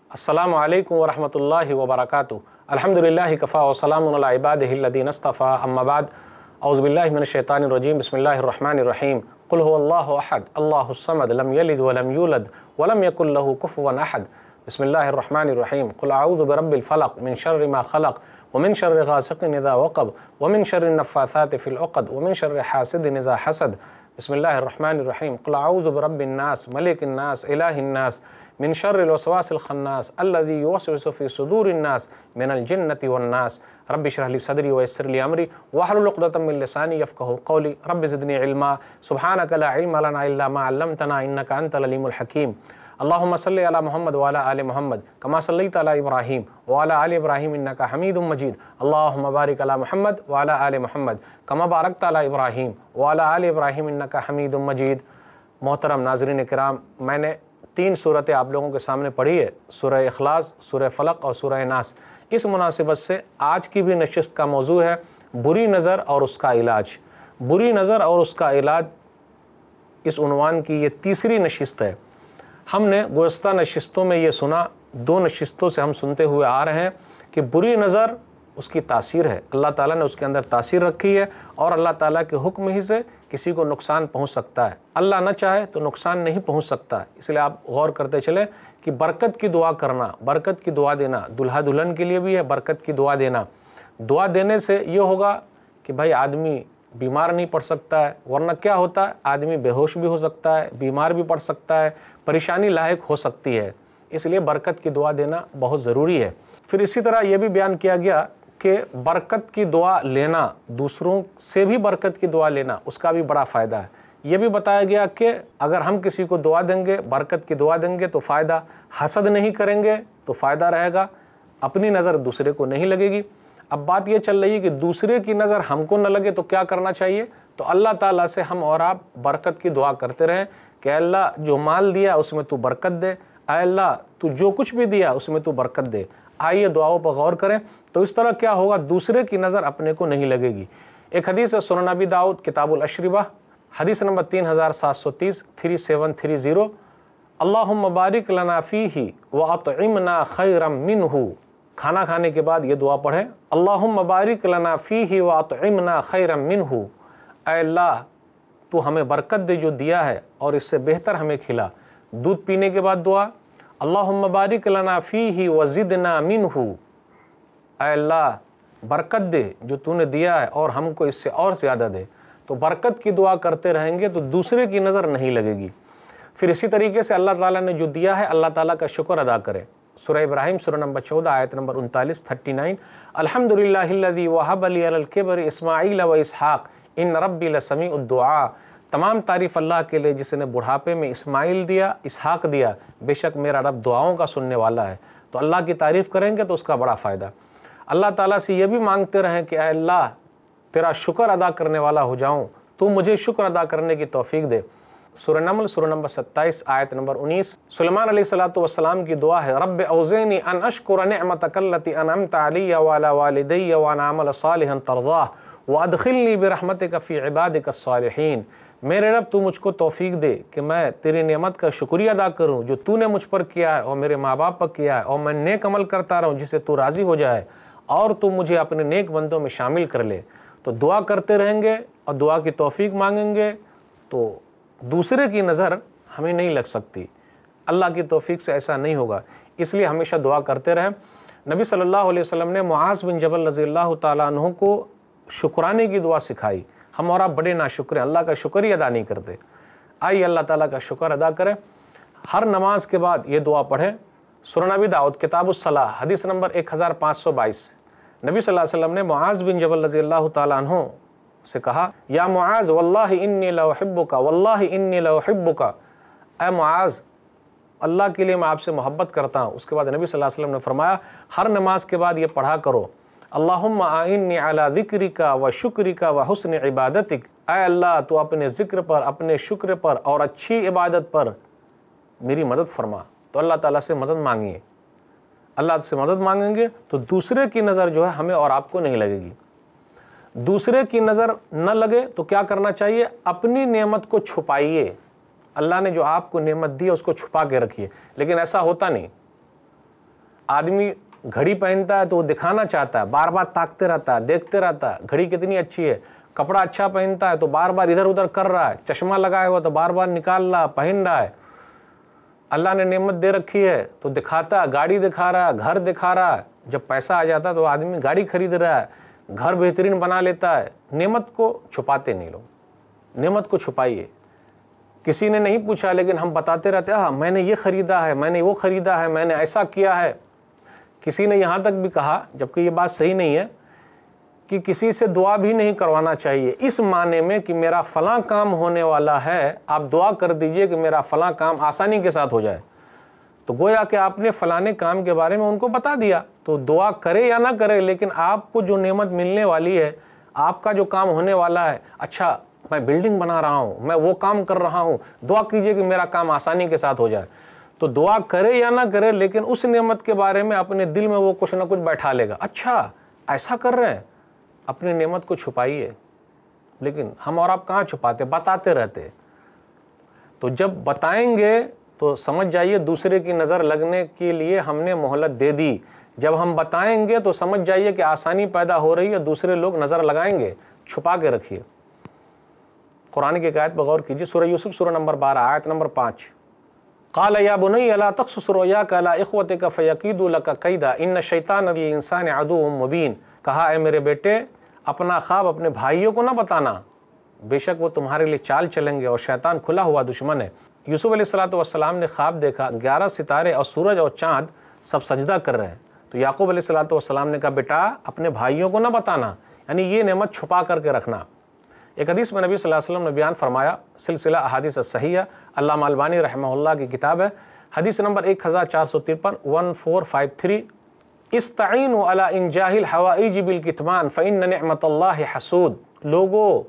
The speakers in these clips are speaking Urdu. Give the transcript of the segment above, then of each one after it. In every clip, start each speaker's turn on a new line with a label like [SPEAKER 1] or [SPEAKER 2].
[SPEAKER 1] अस्सलामु अलैकुम व रहमतुल्लाहि व बरकातुहू। अल्हम्दुलिल्लाहि कफ़ा व सलामुन अला इबादिहि अल्लज़ीना इस्तफ़ा, अम्मा बाद। औज़ु बिल्लाहि मिनश शैतानिर रजीम, बिस्मिल्लाहिर रहमानिर रहीम। कुल हुवल्लाहु अहद, अल्लाहुस समद, लम यलिद व लम यूलद व लम यकुल लहू कुफुवन अहद। बिस्मिल्लाहिर रहमानिर रहीम। कुल अऊज़ु बिरब्बिल फलक़ मिन शर्रि मा खलक़ व मिन शर्रि गासिक़िन इज़ा वक़ब व मिन शर्रि नफ़्फ़ाथाति फ़िल उक़द व मिन शर्रि हासिदिन इज़ा हसद। बिस्मिल्लाहिर रहमानिर रहीम। कुल अऊज़ु बिरब्बिन नास मलिकिन नास इलाहिन नास मिन शर्रिल वसवासिल खन्नास अल्लज़ी युवस्विसु फ़ी सुदूरिन नास मिनल जिन्नति वन नास। रब्बि इश्रह ली सदरी व यस्सिर ली अमरी वहलुल उक़दतम मिन लिसानी यफ़क़हू क़ौली। रब्बि ज़िदनी इल्मा सुब्हानका ला इल्मा लना इल्ला मा अल्लमतना इन्नका अंतल अलीमुल हकीम। अल्लाहुम्मा सल्लि अला मुहम्मद व अला आलि मुहम्मद कमा सल्लैता अला इब्राहीम व अला आलि इब्राहीम इन्नका हमीदुम मजीद। अल्लाहुम्मा बारिक अला मुहम्मद व अला आलि मुहम्मद कमा बारकता अला इब्राहीम व अला आलि इब्राहीम इन्नका हमीदुम मजीद। मोहतरम नाज़रीन किराम, मैंने 3 सूरतें आप लोगों के सामने पढ़ी है, सूरह इखलास, सूरह फलक और सूरह नास। इस मुनासिबत से आज की भी नशिस्त का मौजू है बुरी नज़र और उसका इलाज। बुरी नज़र और उसका इलाज, इस उन्वान की ये तीसरी नशिस्त है। हमने गुज़श्ता नशिस्तों में ये सुना, 2 नशिस्तों से हम सुनते हुए आ रहे हैं कि बुरी नज़र उसकी तासीर है, अल्लाह ताला ने उसके अंदर तासीर रखी है और अल्लाह ताला के हुक्म ही से किसी को नुकसान पहुंच सकता है। अल्लाह न चाहे तो नुकसान नहीं पहुंच सकता। इसलिए आप गौर करते चलें कि बरकत की दुआ करना, बरकत की दुआ देना, दुल्हा दुल्हन के लिए भी है बरकत की दुआ देना। दुआ देने से ये होगा कि भाई आदमी बीमार नहीं पड़ सकता है, वरना क्या होता है, आदमी बेहोश भी हो सकता है, बीमार भी पड़ सकता है, परेशानी लायक हो सकती है। इसलिए बरकत की दुआ देना बहुत ज़रूरी है। फिर इसी तरह यह भी बयान किया गया कि बरकत की दुआ लेना, दूसरों से भी बरकत की दुआ लेना, उसका भी बड़ा फ़ायदा है। ये भी बताया गया कि अगर हम किसी को दुआ देंगे, बरकत की दुआ देंगे तो फ़ायदा, हसद नहीं करेंगे तो फ़ायदा रहेगा, अपनी नज़र दूसरे को नहीं लगेगी। अब बात ये चल रही है कि दूसरे की नज़र हमको न लगे तो क्या करना चाहिए। तो अल्लाह ताला से हम और आप बरकत की दुआ करते रहें कि अल्लाह जो माल दिया उसमें तू बरकत दे, अल्लाह तू जो कुछ भी दिया उसमें तू बरकत दे। आइए दुआओं पर गौर करें तो इस तरह क्या होगा, दूसरे की नज़र अपने को नहीं लगेगी। एक हदीस है सुनन अबी दाऊद किताबुल अशरिबा, हदीस नंबर 3730 3730। अल्लाहुम्मा बारिक लना फीही व अतइमना खैरम मिन्हु। खाना खाने के बाद ये दुआ पढ़ें, अल्लाहुम्मा बारिक लना फीही व अतइमना खैरम मिन्हु। ऐ अल्लाह तू हमें बरकत दे जो दिया है और इससे बेहतर हमें खिला। दूध पीने के बाद दुआ, अल्लाहुम्मा बारिक लना फीही व ज़िदना मिन्हु। ऐ अल्लाह बरकत दे जो तूने दिया है और हमको इससे और ज़्यादा दे। तो बरकत की दुआ करते रहेंगे तो दूसरे की नज़र नहीं लगेगी। फिर इसी तरीके से अल्लाह ताला ने जो दिया है अल्लाह ताला का शुक्र अदा करें। सूरह इब्राहीम सूरह नंबर 14 आयत नंबर 39 अल्हम्दुलिल्लाहिल्लज़ी वहब ली अलल किबरि इस्माईल व इसहाक़ इन रब्बी लसमीउद दुआ। तमाम तारीफ़ अल्लाह के लिए जिसने बुढ़ापे में इस्माइल दिया, इसहाक दिया, बेशक मेरा रब दुआओं का सुनने वाला है। तो अल्लाह की तारीफ़ करेंगे तो उसका बड़ा फ़ायदा। अल्लाह ताला से ये भी मांगते रहें कि अल्लाह तेरा शुक्र अदा करने वाला हो जाऊँ, तू मुझे शुक्र अदा करने की तौफ़ीक दे। सूरह नमल सूरह नंबर 27 आयत नंबर 19। सुलेमान अलैहिस्सलातु वस्सलाम की दुआ है, रब्ब औज़िनी अन अशकुर निअमतकल्लती अनअमता अलैया व अला वालिदैया व अन अअमल सालिहन तर्ज़ाह व अदखिलनी बिरहमतिका फ़ी इबादिकस सालिहीन। मेरे रब तू मुझको तौफीक दे कि मैं तेरी नेमत का शुक्रिया अदा करूं जो तूने मुझ पर किया है और मेरे माँ बाप पर किया है, और मैं नेक अमल करता रहूं जिससे तू राज़ी हो जाए और तू मुझे अपने नेक बंदों में शामिल कर ले। तो दुआ करते रहेंगे और दुआ की तौफीक मांगेंगे तो दूसरे की नज़र हमें नहीं लग सकती। अल्लाह की तौफीक से ऐसा नहीं होगा, इसलिए हमेशा दुआ करते रहें। नबी सल्लल्लाहु अलैहि वसल्लम ने मुआज़ बिन जबल रज़ियल्लाहु ताला अन्हु को शुक्राने की दुआ सिखाई। हम और आप बड़े नाशुक्र हैं, अल्लाह का शुक्र ही अदा नहीं करते। आइए अल्लाह ताला का शुक्र अदा करें। हर नमाज के बाद ये दुआ पढ़ें। सुनन अबी दाऊद किताबुस सलाह हदीस नंबर 1522। नबी सल्लल्लाहु अलैहि वसल्लम ने मुआज़ बिन जबल रज़ियल्लाहु ताला अन्हु से कहा, या मुआज़ वल्लाहि इन्नी लउहिब्बुका वल्लाहि इन्नी लउहिब्बुका। ऐ मुआज़, अल्लाह के लिए मैं आपसे मोहब्बत करता हूँ। उसके बाद नबी सल्लल्लाहु अलैहि वसल्लम ने फरमाया, हर नमाज के बाद ये पढ़ा करो, अल्लाहुम्मा आइन्नी अला ज़िक्रिका व शुक्रिका व हुस्न इबादतिक। ऐ अल्लाह तू अपने ज़िक्र पर, अपने शुक्र पर और अच्छी इबादत पर मेरी मदद फरमा। तो अल्लाह ताला से मदद मांगिए। अल्लाह से मदद मांगेंगे तो दूसरे की नज़र जो है हमें और आपको नहीं लगेगी। दूसरे की नज़र न लगे तो क्या करना चाहिए, अपनी नेमत को छुपाइए। अल्लाह ने जो आपको नेमत दी है उसको छुपा के रखिए। लेकिन ऐसा होता नहीं, आदमी घड़ी पहनता है तो वो दिखाना चाहता है, बार बार ताकते रहता है, देखते रहता है घड़ी कितनी अच्छी है। कपड़ा अच्छा पहनता है तो बार बार इधर उधर कर रहा है, चश्मा लगाया हुआ तो बार बार निकाल रहा है, पहन रहा है। अल्लाह ने नेमत दे रखी है तो दिखाता है, गाड़ी दिखा रहा है, घर दिखा रहा है। जब पैसा आ जाता है तो आदमी गाड़ी खरीद रहा है, घर बेहतरीन बना लेता है। नेमत को छुपाते नहीं लोग, नेमत को छुपाइए। किसी ने नहीं पूछा लेकिन हम बताते रहते हैं, हाँ मैंने ये ख़रीदा है, मैंने वो ख़रीदा है, मैंने ऐसा किया है। किसी ने यहाँ तक भी कहा, जबकि ये बात सही नहीं है, कि किसी से दुआ भी नहीं करवाना चाहिए, इस माने में कि मेरा फ़लाँ काम होने वाला है, आप दुआ कर दीजिए कि मेरा फ़लाँ काम आसानी के साथ हो जाए। तो गोया कि आपने फ़लाने काम के बारे में उनको बता दिया। तो दुआ करे या ना करे, लेकिन आपको जो नेमत मिलने वाली है, आपका जो काम होने वाला है, अच्छा मैं बिल्डिंग बना रहा हूँ, मैं वो काम कर रहा हूँ, दुआ कीजिए कि मेरा काम आसानी के साथ हो जाए। तो दुआ करे या ना करे, लेकिन उस नेमत के बारे में अपने दिल में वो कुछ ना कुछ बैठा लेगा। अच्छा ऐसा कर रहे हैं, अपनी नेमत को छुपाइए। लेकिन हम और आप कहाँ छुपाते, बताते रहते। तो जब बताएंगे तो समझ जाइए दूसरे की नज़र लगने के लिए हमने मोहलत दे दी। जब हम बताएंगे तो समझ जाइए कि आसानी पैदा हो रही है, दूसरे लोग नज़र लगाएंगे। छुपा के रखिए। कुरान की आयत पर गौर कीजिए, सूरह यूसुफ सूरह नंबर 12 आयत नंबर 5। क़ाल या बुनय्या ला तक़्सुस रुय्याका अला इख़्वतिका फ़यकीदू लका कैदा इन्न शैतान लिल इंसानि अदुव्वुम मुबीन। कहा है मेरे बेटे, अपना ख्वाब अपने भाइयों को ना बताना, बेशक वो तुम्हारे लिए चाल चलेंगे और शैतान खुला हुआ दुश्मन है। यूसुफ अलैहिस्सलातु वस्सलाम ने ख्वाब देखा, 11 सितारे और सूरज और चाँद सब सजदा कर रहे हैं। तो याकूब अलैहिस्सलातु वस्सलाम ने कहा, बेटा अपने भाइयों को ना बताना, यानी ये नेमत छुपा करके रखना। एक हदीस में नबी सल्लल्लाहु अलैहि वसल्लम ने बयान फरमाया, सिलसिला अहादीस अस्सहीहा, अल्लामा अलबानी रहमहुल्लाह की किताब है, हदीस नंबर 1453 1453, इस्तईनु अला इंजाहिल हवाइज बिल कितमान फ़इन्न निअमतल्लाहि हसूद। लोगों,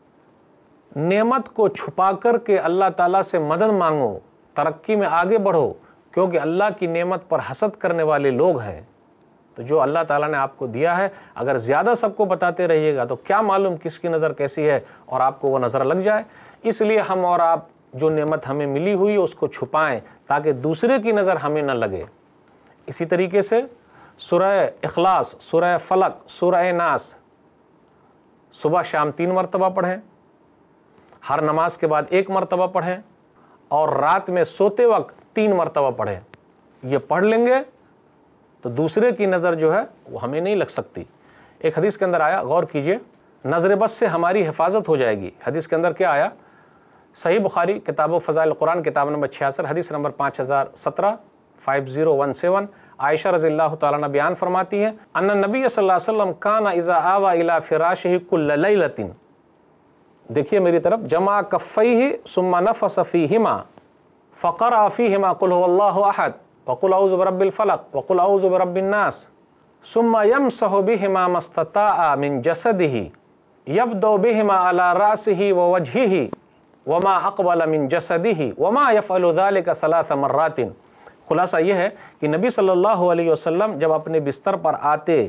[SPEAKER 1] नेमत को छुपा कर के अल्लाह ताला से मदद मांगो, तरक्की में आगे बढ़ो, क्योंकि अल्लाह की नेमत पर हसद करने वाले लोग हैं। तो जो अल्लाह ताला ने आपको दिया है, अगर ज़्यादा सबको बताते रहिएगा तो क्या मालूम किसकी नज़र कैसी है और आपको वो नज़र लग जाए। इसलिए हम और आप जो नेमत हमें मिली हुई है उसको छुपाएं, ताकि दूसरे की नज़र हमें न लगे। इसी तरीके से सूरह इखलास, सूरह फलक, सूरह नास सुबह शाम 3 मरतबा पढ़ें, हर नमाज के बाद 1 मरतबा पढ़ें, और रात में सोते वक्त 3 मरतबा पढ़ें। ये पढ़ लेंगे तो दूसरे की नज़र जो है वो हमें नहीं लग सकती। एक हदीस के अंदर आया, गौर कीजिए, नज़र बस से हमारी हिफाजत हो जाएगी। हदीस के अंदर क्या आया, सही बुखारी किताब फ़ज़ाइल कुरान किताब नंबर 66 हदीस नंबर 5017 5017, आयशा रज़ियल्लाहु ताला अन्हा बयान फरमाती हैं, अन्ना नबी सल्लल्लाहु अलैहि वसल्लम काना इज़ा आवा इला फ़िराशिही कुल्ल लैलतिन। देखिए मेरी तरफ, जमा कफ़ैहि सुम्मा नफ़स फ़ीहिमा फ़क़रा फ़ीहिमा कुल हुवल्लाहु अहद वक़ुल औज़ु बिरब्बिल फ़लक़ वक़ुल औज़ु बिरब्बिन नास सुम्मा यमसहु बिहिमा मस्तताअ मिन जसदिही यब्दउ बिहिमा अला रासिही व वजहिही वमा अक़बल मिन जसदिही वमा यफ़अलु ज़ालिका सलास मर्रातिन। खुलासा यह है कि नबी सल्लल्लाहु अलैहि वसल्लम जब अपने बिस्तर पर आते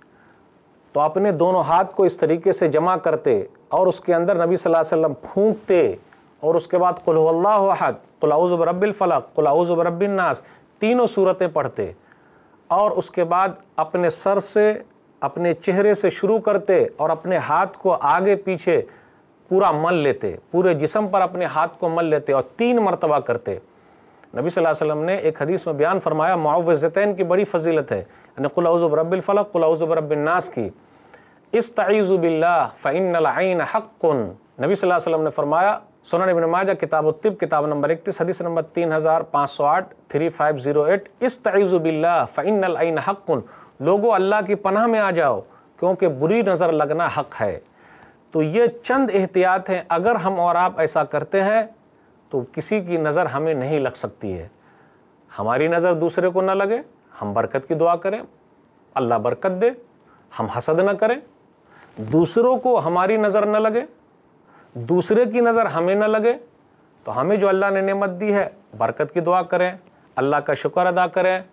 [SPEAKER 1] तो अपने दोनों हाथ को इस तरीके से जमा करते और उसके अंदर नबी सल्लल्लाहु अलैहि वसल्लम फूंकते, और उसके बाद कुल हुवल्लाहु अहद, कुल औज़ु बिरब्बिल फ़लक़, कुल औज़ु बिरब्बिन नास, तीनों सूरतें पढ़ते, और उसके बाद अपने सर से, अपने चेहरे से शुरू करते और अपने हाथ को आगे पीछे पूरा मल लेते, पूरे जिस्म पर अपने हाथ को मल लेते और 3 मरतबा करते। नबी सल्लल्लाहु अलैहि वसल्लम ने एक हदीस में बयान फरमाया, मुअव्विज़तैन की बड़ी फजीलत है, यानी कुल औज़ु बिरब्बिल फ़लक़, कुल औज़ु बिरब्बिन नास की। इस्तईज़ु बिल्लाह फ़इन्नल ऐन हक़्क़ुन। नबी सल्लल्लाहु अलैहि वसल्लम ने फरमाया, सुनन इब्न माजा किताब तिब किताब नंबर 31 हदीस नंबर 3508 3508, इस्तईज़ु बिल्लाह फ़इन्नल ऐन हक़्क़ुन। लोगों, अल्लाह की पनाह में आ जाओ, क्योंकि बुरी नज़र लगना हक़ है। तो ये चंद एहतियात हैं, अगर हम और आप ऐसा करते हैं तो किसी की नज़र हमें नहीं लग सकती है। हमारी नज़र दूसरे को न लगे, हम बरकत की दुआ करें, अल्लाह बरकत दे, हम हसद न करें, दूसरों को हमारी नज़र न लगे, दूसरे की नज़र हमें न लगे, तो हमें जो अल्लाह ने नेमत दी है बरकत की दुआ करें, अल्लाह का शुक्र अदा करें,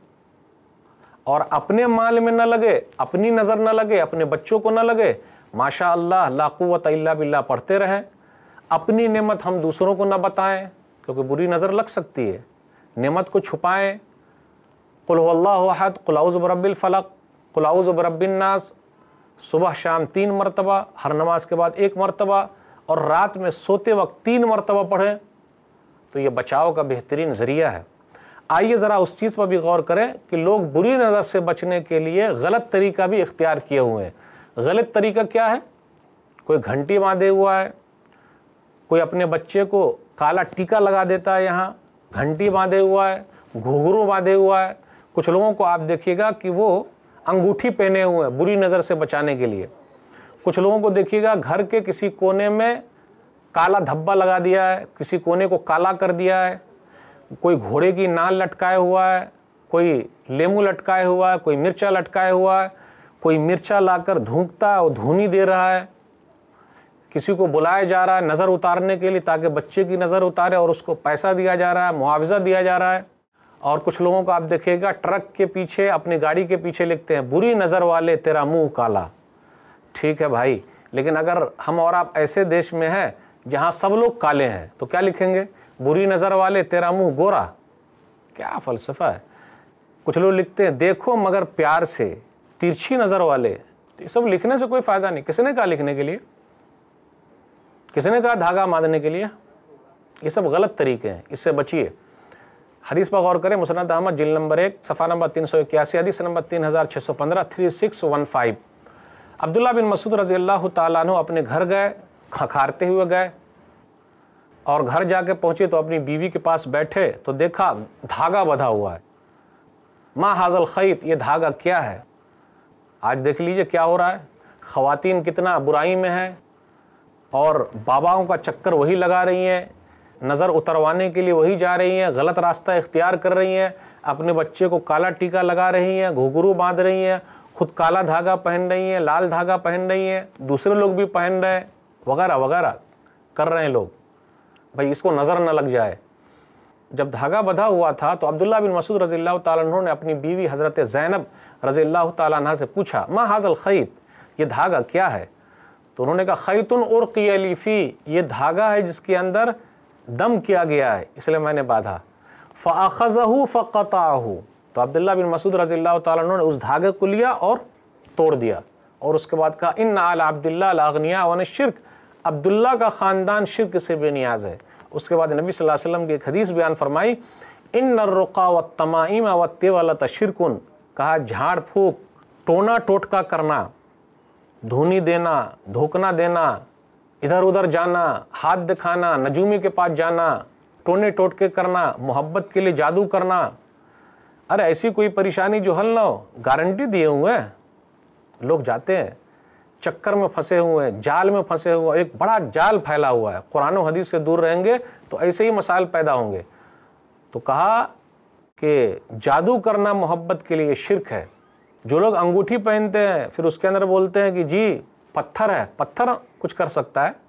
[SPEAKER 1] और अपने माल में न लगे, अपनी नज़र न लगे, अपने बच्चों को न लगे, माशा अल्लाह ला कुव्वता इल्ला बिल्लाह पढ़ते रहें। अपनी नेमत हम दूसरों को न बताएं, क्योंकि बुरी नज़र लग सकती है। नेमत को छुपाएं, قل هو اللہ احد، قل اعوذ برب الفلق، قل اعوذ برب الناس، صبح شام 3 مرتبہ، ہر نماز کے بعد 1 مرتبہ، اور رات میں سوتے وقت 3 مرتبہ پڑھیں تو یہ بچاؤ کا بہترین ذریعہ ہے۔ آئیے ذرا اس چیز پر بھی غور کریں کہ لوگ بری نظر سے بچنے کے لیے غلط طریقہ بھی اختیار کیے ہوئے ہیں۔ غلط طریقہ کیا ہے؟ کوئی گھنٹی باندھے ہوا ہے، کوئی اپنے بچے کو کالا ٹیکا لگا دیتا ہے، یہاں گھنٹی باندھے ہوا ہے، گھنگرو باندھے ہوا ہے۔ کچھ لوگوں کو آپ دیکھیے گا کہ وہ انگوٹھی پہنے ہوئے ہیں بری نظر سے بچانے کے لیے۔ کچھ لوگوں کو دیکھیے گا گھر کے کسی کونے میں کالا دھبا لگا دیا ہے، کسی کونے کو کالا کر دیا ہے، کوئی گھوڑے کی نال لٹکائے ہوا ہے، کوئی لیمو لٹکائے ہوا ہے، کوئی مرچا لٹکائے ہوا ہے، کوئی مرچا لا کر دھونکتا ہے اور دھونی دے رہا ہے، کسی کو بلایا جا رہا ہے نظر اتارنے کے لیے تاکہ بچے کی نظر اتارے اور اس کو پیسہ دیا جا رہا ہے، معاوضہ دیا جا رہا ہے۔ اور کچھ لوگوں کو آپ دیکھیے گا ٹرک کے پیچھے، اپنی گاڑی کے پیچھے لکھتے ہیں بری نظر والے تیرا منہ کالا۔ ٹھیک ہے بھائی، لیکن اگر ہم اور آپ ایسے دیش میں ہیں جہاں سب لوگ کالے ہیں تو کیا لکھیں گے؟ بری نظر والے تیرا منہ گورا۔ کیا فلسفہ ہے! کچھ لوگ لکھتے ہیں دیکھو مگر پیار سے ترچھی نظر والے۔ یہ سب لکھنے سے کوئی فائدہ نہیں۔ کس نے کہا لکھنے کے لیے؟ کس نے کہا دھاگا باندھنے کے لیے؟ یہ سب غلط طریقے ہیں، اس سے بچیے۔ حدیث پر غور کریں، مسند احمد جلد نمبر 1 صفحہ نمبر 381، حدیث نمبر 3615، 3615۔ عبداللہ بن مسعود رضی اللہ تعالیٰ عنہ اپنے گھر گئے، کھکھارتے ہوئے گئے، اور گھر جا کے پہنچے تو اپنی بیوی کے پاس بیٹھے تو دیکھا دھاگا بندھا ہوا ہے۔ ما ھذا الخیط، یہ دھاگا کیا ہے؟ آج دیکھ لیجئے کیا ہو رہا ہے۔ خواتین کتنا برائی میں ہیں اور باباؤں کا چکر وہی لگا رہی ہیں، نظر اتروانے کے لیے وہی جا رہی ہیں، غلط راستہ اختیار کر رہی ہیں، اپنے بچے کو کالا ٹیکا لگا رہی ہیں، گھنگرو باندھ رہی ہیں، خود کالا دھاگا پہن رہی ہیں، لال دھاگا پہن رہی ہیں، دوسرے لوگ بھی پہن رہے ہیں، وغیرہ وغیرہ کر رہے ہیں لوگ۔ بھائی اس کو نظر نہ لگ جائے۔ جب دھاگا بندھا ہوا تھا تو عبداللہ بن مسعود رضی اللہ تعالیٰ عنہ نے اپنی بیوی حضرت زینب رضی اللہ تعالیٰ عنہ سے پوچھا ما ھذا الخیط، یہ دھاگا کیا ہے؟ تو انہوں نے کہا خیط ارقی لی فی، یہ دھاگا ہے جس کے اندر دم کیا گیا ہے، اس لیے میں نے باندھا۔ فاخذہ فقطعہ، تو عبداللہ بن مسعود رضی اللہ تعالیٰ عنہ نے اس دھاگے کو لیا اور توڑ دیا، اور اس کے بعد کہا ان آل عبداللہ لاغنیاء عن الشرک، عبداللہ کا خاندان شرک سے بے نیاز ہے۔ اس کے بعد نبی صلی اللہ علیہ وسلم کی ایک حدیث بیان فرمائی ان الرقا والتمائم والتولۃ شرک، کہا جھاڑ پھونک، ٹونا ٹوٹکا کرنا، دھونی دینا، دھوکنا دینا، ادھر ادھر جانا، ہاتھ دکھانا، نجومی کے پاس جانا، ٹونے ٹوٹکے کرنا، محبت کے لیے جادو کرنا، ارے ایسی کوئی پریشانی جو حل نہ ہو، گارنٹی دیے ہوئے ہیں۔ لوگ جاتے ہیں چکر میں پھنسے ہوئے ہیں، جال میں پھنسے ہوئے، ایک بڑا جال پھیلا ہوا ہے۔ قرآن و حدیث سے دور رہیں گے تو ایسے ہی مسائل پیدا ہوں گے۔ تو کہا کہ جادو کرنا محبت کے لیے شرک ہے۔ جو لوگ انگوٹھی پہنتے ہیں پھر اس کے اندر بولتے ہیں کہ جی پتھر ہے، پتھر کچھ کر سکتا ہے؟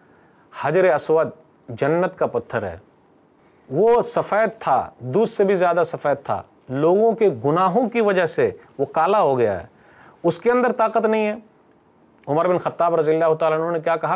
[SPEAKER 1] حجر اسود جنت کا پتھر ہے، وہ سفید تھا، دودھ سے بھی زیادہ سفید تھا، لوگوں کے گناہوں کی وجہ سے وہ کالا ہو گیا ہے، اس کے اندر طاقت نہیں ہے۔ عمر بن خطاب رضی اللہ تعالیٰ عنہ نے کیا کہا؟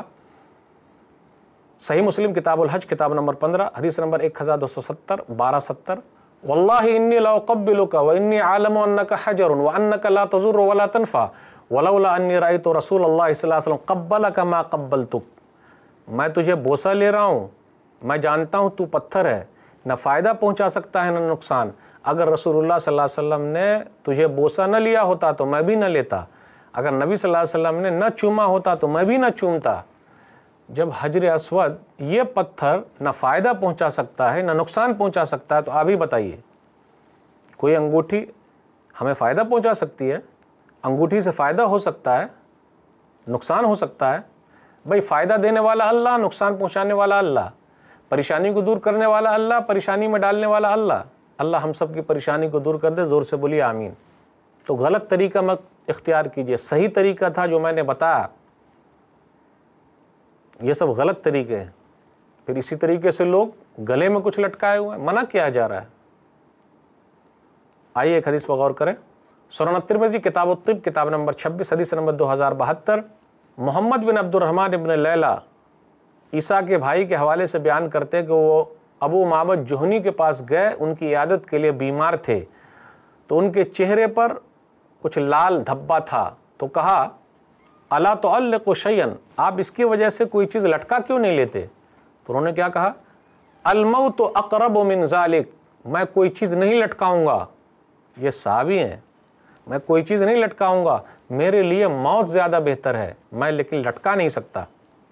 [SPEAKER 1] صحیح مسلم کتاب الحج کتاب نمبر 15 حدیث نمبر 1270 1270، واللہ انی لاقبلک وانی عالم انک حجر وانک لا تضر ولا تنفع ولولا انی رأیت رسول اللہ صلی اللہ علیہ وسلم قبلک ما قبلتک، میں تجھے بوسہ لے رہا ہوں، میں جانتا ہوں تو پتھر ہے، نہ فائدہ پہنچا سکتا ہے نہ نقصان، اگر رسول اللہ صلی اللہ علیہ وسلم نے تجھے بوسہ نہ لیا ہوتا تو میں بھی نہ لیتا، اگر نبی صلی اللہ علیہ وسلم نے نہ چوما ہوتا تو میں بھی نہ چومتا۔ جب حجر اسود یہ پتھر نہ فائدہ پہنچا سکتا ہے نہ نقصان پہنچا سکتا ہے تو آپ ہی بتائیے کوئی انگوٹھی ہمیں فائدہ پہنچا سکتی ہے؟ انگوٹھی سے فائدہ ہو سکتا ہے، نقصان ہو سکتا ہے؟ بھائی فائدہ دینے والا اللہ، نقصان پہنچانے والا اللہ، پریشانی کو دور کرنے والا اللہ، پریشانی میں ڈالنے والا اللہ۔ اللہ ہم سب کی پریشانی کو دور کر دے، زور سے بولیے آمین۔ تو غلط طریقہ مت اختیار کیجئے، صحیح طریقہ تھا جو میں نے بتایا، یہ سب غلط طریقے ہیں۔ پھر اسی طریقے سے لوگ گلے میں کچھ لٹکائے ہوئے ہیں، منع کیا جا رہا ہے۔ آئیے ایک حدیث پر غور کریں۔ سنن الترمذی کتاب الطب کتاب نمبر 26 حدیث نمبر 2072، محمد بن عبد الرحمن بن لیلہ عیسیٰ کے بھائی کے حوالے سے بیان کرتے کہ وہ ابو معبد جہنی کے پاس گئے، ان کی عیادت کے لیے بیمار تھے، تو ان کے چہرے پر کچھ لال دھبا تھا، تو کہا الا تعلق شیئا، آپ اس کی وجہ سے کوئی چیز لٹکا کیوں نہیں لیتے؟ تو انہوں نے کیا کہا؟ الموت اقرب من ذلک، میں کوئی چیز نہیں لٹکاؤں گا، یہ صحابی ہیں، میں کوئی چیز نہیں لٹکاؤں گا، میرے لیے موت زیادہ بہتر ہے، میں لیکن لٹکا نہیں سکتا۔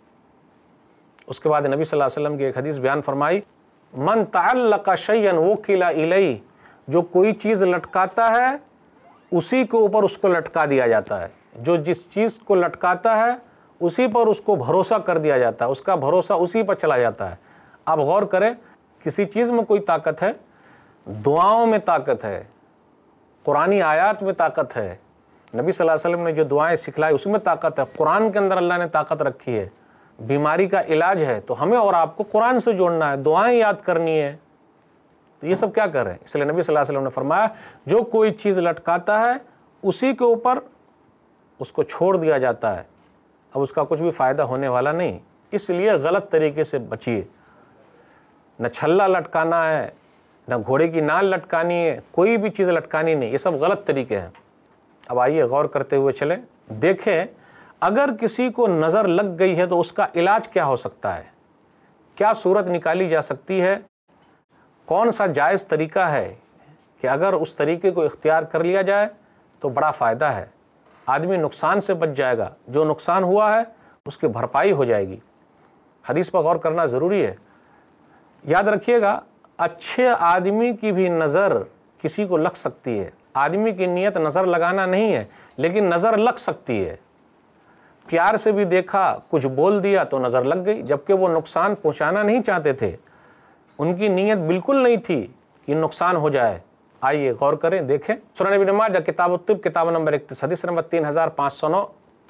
[SPEAKER 1] اس کے بعد نبی صلی اللہ علیہ وسلم کی ایک حدیث بیان فرمائی، من تعلق شیئا وکل الیہ، جو کوئی چیز لٹکاتا ہے اسی کے اوپر اس کو لٹکا دیا جاتا ہے، جو جس چیز کو لٹکاتا ہے اسی پر اس کو بھروسہ کر دیا جاتا ہے، اس کا بھروسہ اسی پر چلا جاتا ہے۔ آپ غور کریں، کسی چیز میں کوئی طاقت ہے، دعاؤں میں طاقت ہے، قرآنی آیات میں طاقت ہے، نبی صلی اللہ علیہ وسلم نے جو دعائیں سکھلائی اس میں طاقت ہے، قرآن کے اندر اللہ نے طاقت رکھی ہے، بیماری کا علاج ہے، تو ہمیں اور آپ کو قرآن سے جوڑنا ہے، دعائیں یاد کرنی ہے، تو یہ سب کیا کر رہے ہیں؟ اس لیے نبی صلی اللہ علیہ وسلم نے فرمایا جو کوئی چیز لٹکاتا ہے اسی کے اوپر اس کو چھوڑ دیا جاتا ہے، اب اس کا کچھ بھی فائدہ ہونے والا نہیں، اس لیے غلط طریقے سے بچیے، نہ چھلا لٹکانا ہے، نہ گھوڑے کی نال لٹکانی ہے، کوئی بھی چیز لٹکانی نہیں، یہ سب غلط طریقے ہیں۔ اب آئیے غور کرتے ہوئے چلیں، دیکھیں اگر کسی کو نظر لگ گئی ہے تو اس کا علاج کیا ہو سکتا ہے، کیا صورت نکالی جا سکتی ہے، کون سا جائز طریقہ ہے کہ اگر اس طریقے کو اختیار کر لیا جائے تو بڑا فائدہ ہے، آدمی نقصان سے بچ جائے گا، جو نقصان ہوا ہے اس کی بھرپائی ہو جائے گی۔ حدیث پر غور کرنا ضروری ہے، یاد رکھیے گا اچھے آدمی کی بھی نظر کسی کو لگ سکتی ہے، آدمی کی نیت نظر لگانا نہیں ہے لیکن نظر لگ سکتی ہے، پیار سے بھی دیکھا، کچھ بول دیا تو نظر لگ گئی، جبکہ وہ نقصان پہنچانا نہیں چاہتے تھے، ان کی نیت بالکل نہیں تھی کہ نقصان ہو جائے۔ آئیے غور کریں، دیکھیں سنن ابن ماجہ کتاب الطب کتاب نمبر 31 حدیث نمبر 3509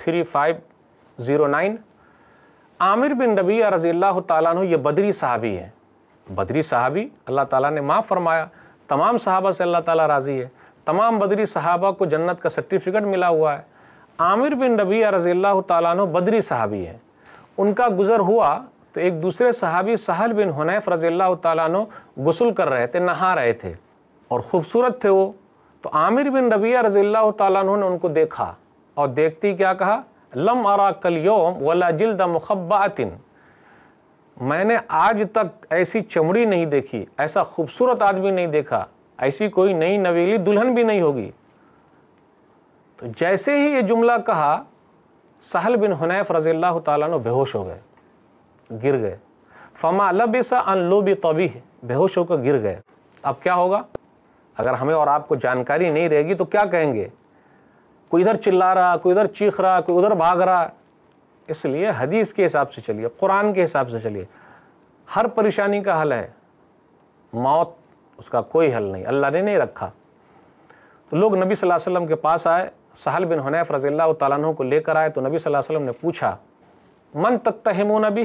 [SPEAKER 1] 3509، عامر بن ربیعہ رضی اللہ تعالیٰ عنہ، یہ بدری صحابی ہیں، بدری صحابی اللہ تعالیٰ نے معاف فرمایا، تمام صحابہ سے اللہ تعالیٰ راضی ہے، تمام بدری صحابہ کو جنت کا سرٹیفکیٹ ملا ہوا ہے۔ عامر بن ربیعہ رضی اللہ تعالیٰ عنہ بدری صحابی ہیں، ان کا گزر ہوا تو ایک دوسرے صحابی سہل بن حنیف رضی اللہ تعالیٰ عنہ غسل کر رہے تھے، نہا رہے تھے اور خوبصورت تھے وہ، تو عامر بن ربیعہ رضی اللہ تعالیٰ عنہ نے ان کو دیکھا اور دیکھتی کیا کہا، لم اراک اليوم ولا جلد مخبأۃ، میں نے آج تک ایسی چمڑی نہیں دیکھی، ایسا خوبصورت آدمی نہیں دیکھا، ایسی کوئی نئی نویلی دلہن بھی نہیں ہوگی۔ تو جیسے ہی یہ جملہ کہا سہل بن حنیف رضی اللہ تعالیٰ عنہ بے ہوش ہو گئے، گر گئے، فما لبث ان لبث بہ، بے ہوش ہو کر گر گئے۔ اب کیا ہوگا؟ اگر ہمیں اور آپ کو جانکاری نہیں رہے گی تو کیا کہیں گے؟ کوئی ادھر چلا رہا، کوئی ادھر چیخ رہا، کوئی ادھر بھاگ رہا۔ اس لیے حدیث کے حساب سے چلیے، قرآن کے حساب سے چلیے، ہر پریشانی کا حل ہے، موت اس کا کوئی حل نہیں، اللہ نے نہیں رکھا۔ تو لوگ نبی صلی اللہ علیہ وسلم کے پاس آئے، سہل بن حنیف رضی اللہ تعالیٰ عنہ کو لے کر آئے، تو نبی صلی اللہ علیہ وسلم نے پوچھا من تتہمون بہ،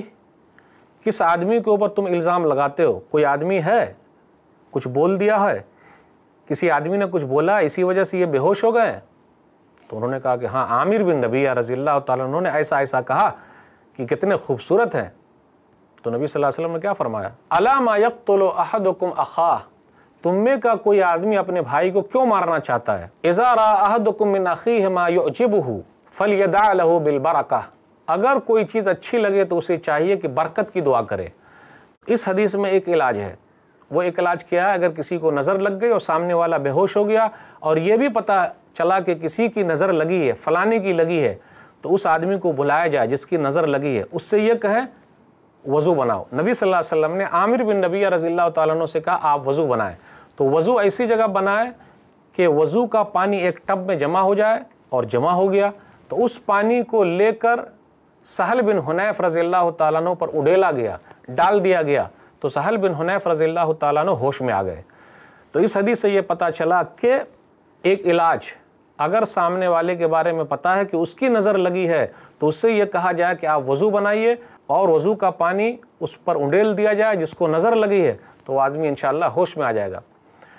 [SPEAKER 1] کس آدمی کے اوپر تم الزام لگاتے ہو؟ کوئی آدمی ہے کچھ بول دیا ہے، کسی آدمی نے کچھ بولا اسی وجہ سے یہ بے ہوش ہو گئے؟ تو انہوں نے کہا کہ ہاں، عامر بن ربیعہ رضی اللہ تعالیٰ عنہ نے ایسا ایسا کہا کہ کتنے خوبصورت ہیں۔ تو نبی صلی اللہ علیہ وسلم نے کیا فرمایا، الا ما یقتل احدکم اخاہ، تم میں کا کوئی آدمی اپنے بھائی کو کیوں مارنا چاہتا ہے؟ اذا رأى احدکم من اخیہ ما یعجبہ فلیدع لہ بالبرکہ، اگر کوئی چیز اچھی لگے تو اسے چاہیے کہ برکت کی دعا کرے۔ اس حدیث میں ایک علاج ہے، وہ ایک علاج کیا ہے؟ اگر کسی کو نظر لگ گئی اور سامنے والا بے ہوش ہو گیا اور یہ بھی پتہ چلا کہ کسی کی نظر لگی ہے، فلانے کی لگی ہے، تو اس آدمی کو بلایا جائے جس کی نظر لگی ہے، اس سے یہ کہیں وضو بناؤ۔ نبی صلی اللہ علیہ وسلم نے عامر بن ربیعہ رضی اللہ تعالیٰ عنہ سے کہا آپ وضو بنائیں، تو وضو ایسی جگہ بنائے کہ وضو کا پانی ایک ٹب میں جمع ہو جائے، اور جمع ہو گیا تو اس پانی کو لے کر سہل بن حنیف رضی اللہ تعالیٰ عنہ پر اڈیلا گیا، ڈال دیا گیا، تو سہل بن حنیف رضی اللہ تعالیٰ عنہ ہوش میں آ گئے۔ تو اس حدیث سے یہ پتہ چلا کہ ایک علاج، اگر سامنے والے کے بارے میں پتہ ہے کہ اس کی نظر لگی ہے تو اس سے یہ کہا جائے کہ آپ وضو بنائیے اور وضو کا پانی اس پر اڈیل دیا جائے جس کو نظر لگی ہے، تو وہ آدمی انشاءاللہ ہوش میں آ جائے گا۔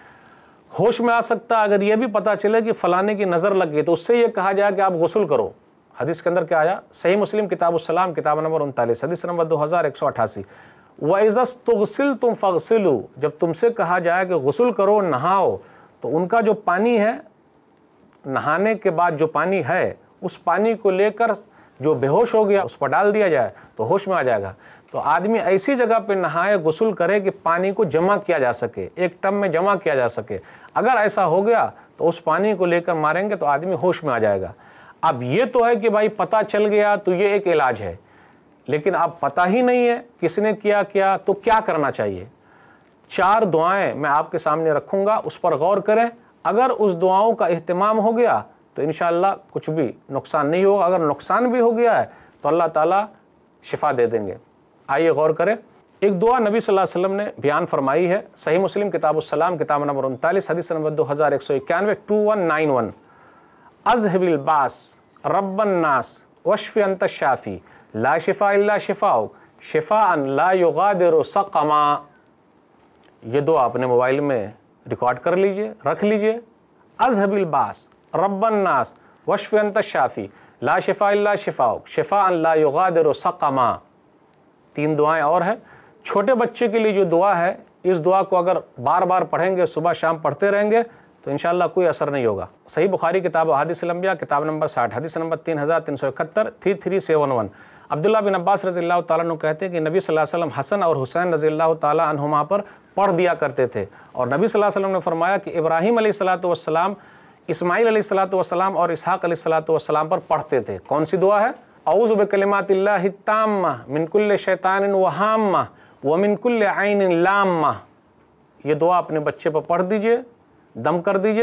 [SPEAKER 1] ہوش میں آ سکتا اگر یہ بھی پتہ چلے کہ فلانے کی نظر لگ گئی تو اس سے یہ کہا جائے کہ آپ غسل کرو۔ حدیث کے اندر کیا آیا؟ صحیح مسلم کتاب السلام کتاب نمبر 39 حدیث نمبر 2188، وَإِذَا اسْتُغْسِلْتُمْ فَاغْسِلُوا، جب تم سے کہا جائے کہ غسل کرو، نہاؤ، تو ان کا جو پانی ہے نہانے کے بعد جو پانی ہے اس پانی کو لے کر جو بے ہوش ہو گیا اس پر ڈال دیا جائے تو ہوش میں آ جائے گا. تو آدمی ایسی جگہ پہ نہائے غسل کرے کہ پانی کو جمع کیا جا سکے, ایک ٹب میں جمع کیا جا سکے. اگر ایسا ہو گیا تو اس پانی کو لے کر ماریں گے تو آدمی ہوش میں آ جائے گا. اب یہ تو ہے کہ بھائی پتہ چل گیا تو یہ ایک علاج ہے, لیکن اب پتہ ہی نہیں ہے کس نے کیا تو کیا کرنا چاہیے. 4 دعائیں میں آپ کے سامنے رکھوں گا, اس پر غور کریں. اگر اس دعاؤں کا اہتمام ہو گیا تو انشاءاللہ کچھ بھی نقصان نہیں ہوگا. اگر نقصان بھی ہو گیا ہے تو اللہ تعالیٰ شفا دے دیں گے. آئیے غور کریں. ایک دعا نبی صلی اللہ علیہ وسلم نے بیان فرمائی ہے, صحیح مسلم کتاب السلام کتاب نمبر 39 حدیث نمبر 2191 2191. اذهب الباس رب الناس واشف انت الشافی لا شفاء الا شفاؤک شفاء لا یغادر سقما. یہ دعا اپنے موبائل میں ریکارڈ کر لیجئے, رکھ لیجئے. اذهب الباس رب الناس واشف انت الشافی لا شفاء الا شفاؤک شفاء لا یغادر سقما. 3 دعائیں اور ہیں. چھوٹے بچے کے لیے جو دعا ہے, اس دعا کو اگر بار بار پڑھیں گے, صبح شام پڑھتے رہیں گے تو انشاءاللہ کوئی اثر نہیں ہوگا. صحیح بخاری کتاب احادیث الانبیاء کتاب نمبر 60 حدیث نمبر 3371 3371. عبداللہ بن عباس رضی اللہ تعالیٰ عنہ کہتے ہیں کہ نبی صلی اللہ علیہ وسلم حسن اور حسین رضی اللہ تعالیٰ عنہما پر پڑھ دیا کرتے تھے, اور نبی صلی اللہ علیہ وسلم نے فرمایا کہ ابراہیم علیہ السلام اسماعیل علیہ السلام اور اسحاق علیہ السلام پر پڑھتے تھے. کون سی دعا ہے؟ اعوذ بکلمات اللہ التامہ من کل شیطان وہامہ ومن کل عین لامہ. یہ دعا اپنے بچے پر پڑھ دیجئے, دم کر دیجئے,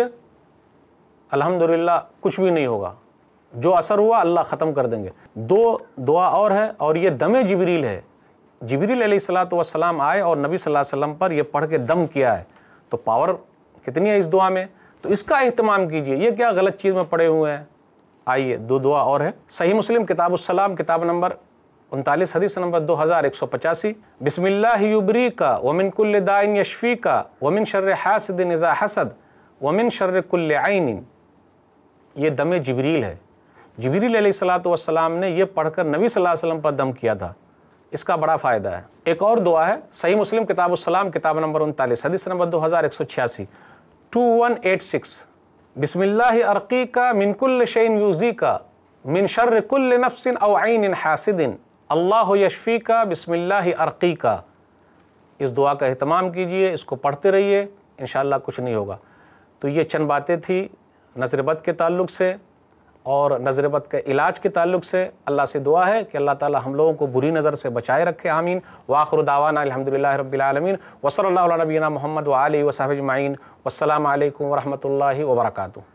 [SPEAKER 1] الحمدللہ کچھ بھی نہیں ہوگا. جو اثر ہوا اللہ ختم کر دیں گے. 2 دعا اور ہے, اور یہ دم جبریل ہے. جبریل علیہ السلام آئے اور نبی صلی اللہ علیہ وسلم پر یہ پڑھ کے دم کیا ہے, تو پاور کتنی ہے اس دعا میں, تو اس کا اہتمام کیجئے. یہ کیا غلط چیز میں پڑے ہوئے ہیں. آئیے 2 دعا اور ہے. صحیح مسلم کتاب السلام کتاب نمبر 39 حدیث نمبر 2185. بسم اللہ یبریکا ومن کل داء یشفیکا ومن شر حاسد اذا حسد ومن شر کل عین. یہ دم جبریل ہے. جبریل علیہ السلام نے یہ پڑھ کر نبی صلی اللہ علیہ وسلم پر دم کیا تھا. اس کا بڑا فائدہ ہے. ایک اور دعا ہے, صحیح مسلم کتاب السلام کتاب نمبر 39 حدیث نمبر 2186 2186. بسم اللہ ارقیکا من کل شیء یؤذیکا من شر کل نفس او عین حاسد اللہ یشفیکا بسم اللہ ارقیکا. اس دعا کا اہتمام کیجئے, اس کو پڑھتے رہیے, انشاءاللہ کچھ نہیں ہوگا. تو یہ چند باتیں تھی نظر بد کے تعلق سے اور نظر بد کے علاج کے تعلق سے. اللہ سے دعا ہے کہ اللہ تعالی ہم لوگوں کو بری نظر سے بچائے رکھے, آمین. وآخر دعوانا الحمدللہ رب العالمین وصلی اللہ علی نبینا محمد وآلہ وصحبہ اجمعین. والسلام علیکم ورحمۃ اللہ وبرکاتہ.